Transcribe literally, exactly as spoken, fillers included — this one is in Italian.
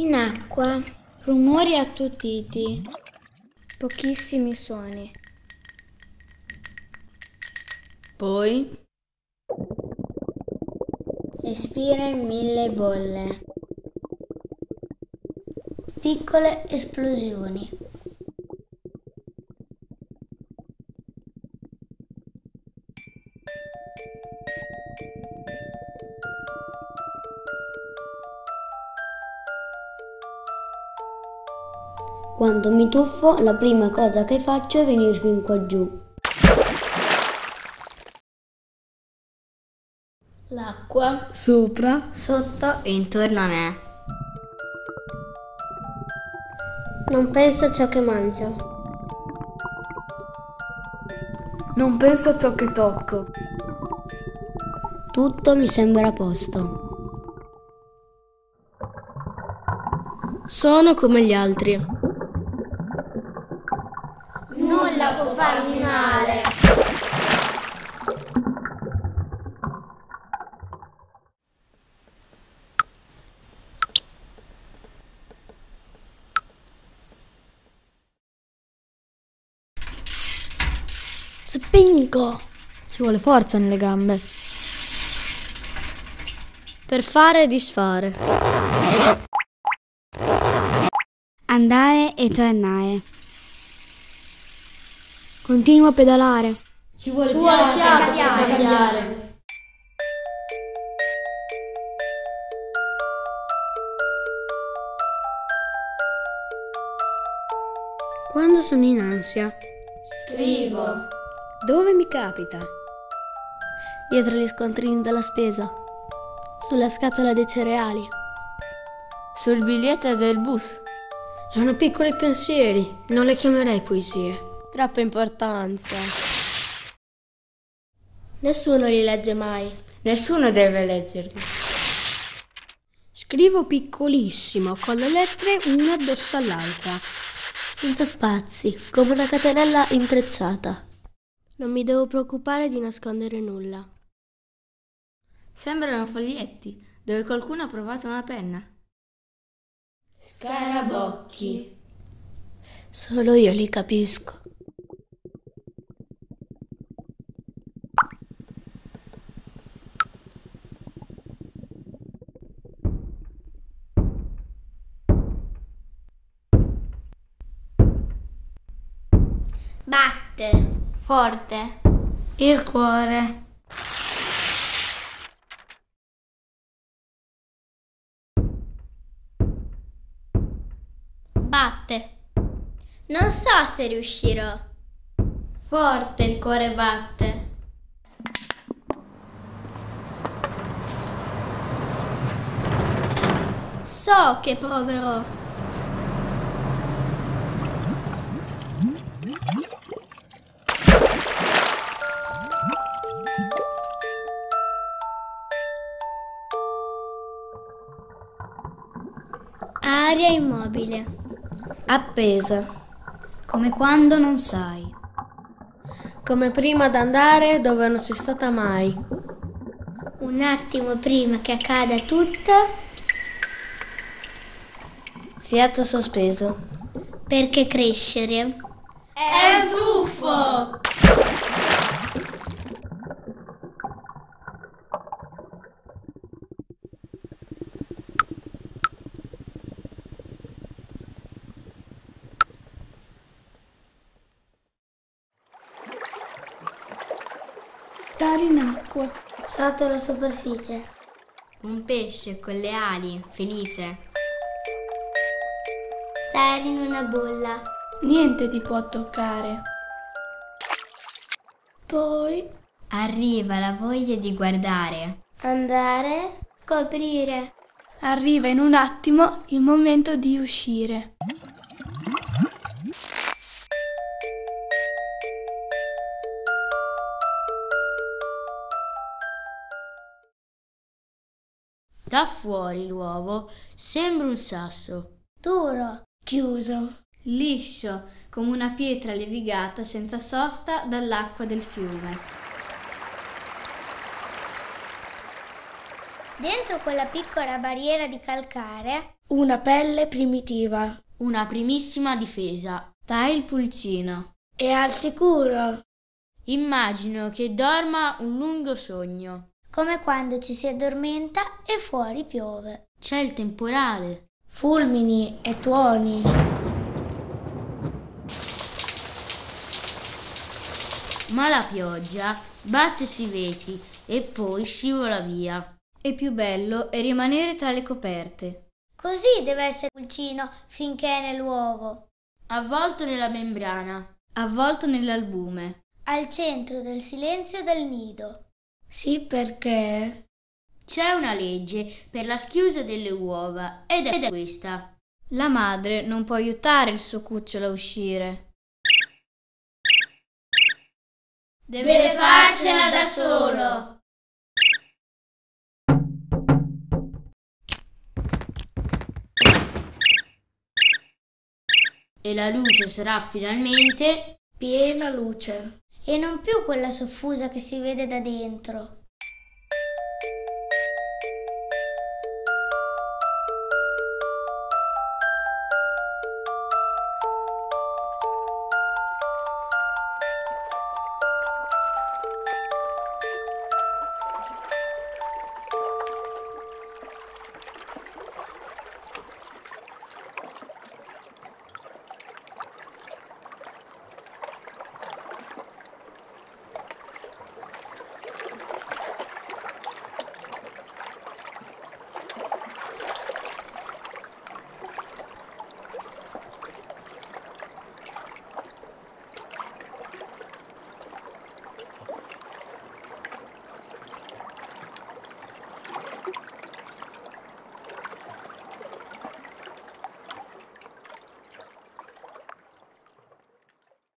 In acqua, rumori attutiti, pochissimi suoni. Poi espira in mille bolle. Piccole esplosioni. Quando mi tuffo, la prima cosa che faccio è venire fin qua giù. L'acqua sopra, Sotto e intorno a me. non pensa a ciò che mangia. non penso a ciò che tocco. Tutto mi sembra a posto. Sono come gli altri. Nulla può farmi male. Spingo! Ci vuole forza nelle gambe. Per fare e disfare. Andare e tornare. Continuo a pedalare. Ci vuole, Ci vuole fiato per cambiare. cambiare. Quando sono in ansia, Scrivo. dove mi capita? Dietro gli scontrini della spesa, sulla scatola dei cereali, sul biglietto del bus. Sono piccoli pensieri, non le chiamerei poesie. Troppa importanza. Nessuno li legge mai. Nessuno deve leggerli. Scrivo piccolissimo, con le lettere una addosso all'altra, senza spazi, come una catenella intrecciata. Non mi devo preoccupare di nascondere nulla. Sembrano foglietti dove qualcuno ha provato una penna. Scarabocchi. Solo io li capisco. Batte. Forte. Il cuore. Batte. Non so se riuscirò. Forte il cuore batte. So che proverò. Aria immobile. Appesa. Come quando non sai. Come prima d'andare dove non sei stata mai. Un attimo prima che accada tutto. Fiato sospeso. Perché crescere è un tuffo. Stare in acqua. Sotto la superficie. Un pesce con le ali, felice. Stare in una bolla. Niente ti può toccare. Poi Arriva la voglia di guardare. Andare. Scoprire. arriva in un attimo il momento di uscire. Da fuori l'uovo sembra un sasso. Duro. Chiuso. Liscio, come una pietra levigata senza sosta dall'acqua del fiume. Dentro quella piccola barriera di calcare Una pelle primitiva. Una primissima difesa. Stai il pulcino. È al sicuro. Immagino che dorma un lungo sogno. Come quando ci si addormenta e fuori piove. C'è il temporale. Fulmini e tuoni. Ma la pioggia batte sui vetri e poi scivola via. E più bello è rimanere tra le coperte. Così deve essere il pulcino finché è nell'uovo. Avvolto nella membrana. Avvolto nell'albume. Al centro del silenzio del nido. Sì, perché c'è una legge per la schiusa delle uova ed è questa. La madre non può aiutare il suo cucciolo a uscire. Deve farcela da solo. E la luce sarà finalmente piena luce. E non più quella soffusa che si vede da dentro.